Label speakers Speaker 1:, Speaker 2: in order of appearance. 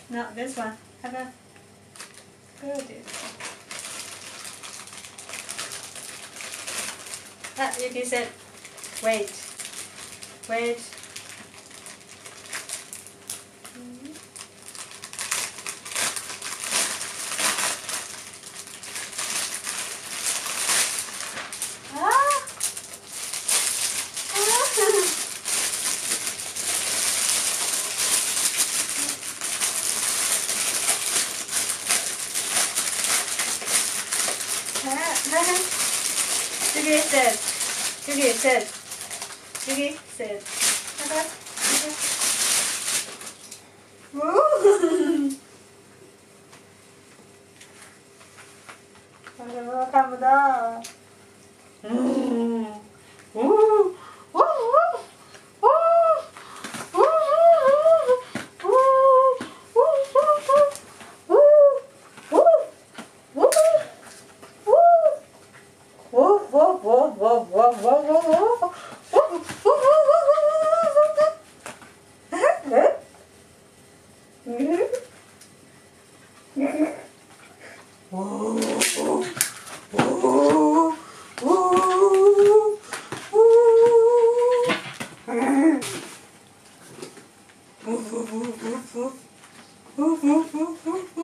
Speaker 1: No, this one. Have a good. Ah, you can say, wait, wait. Jugi said. Jugi said. Jugi said.看不到。Whoa.